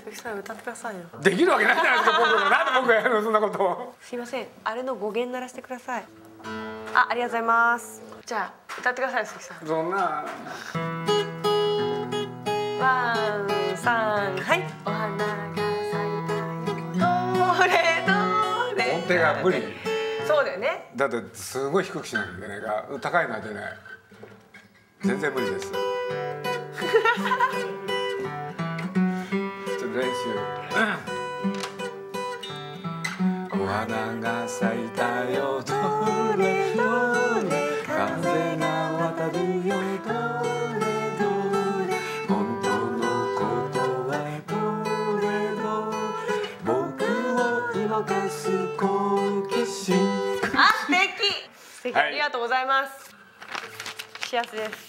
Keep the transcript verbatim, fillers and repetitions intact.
鈴木さん歌ってくださいよ。 できるわけないじゃないですか僕が。なんで僕がやるのそんなことを。 すいません、あれの語源鳴らしてください。あ、ありがとうございます。じゃあ歌ってください鈴木さん。 そんな。 ワンさんはい。お花が咲いたよどれどれ。 音程が無理。 そうだよね。 だってすごい低くしなきゃいけないから、高いのは出ない。全然無理です。ちょっと練習。お花が咲いたよどれどれ、風が渡るよどれどれ、本当のことはどれどれ、僕を動かす好奇心。 あ、素敵。素敵、 はい、 ありがとうございます。幸せです。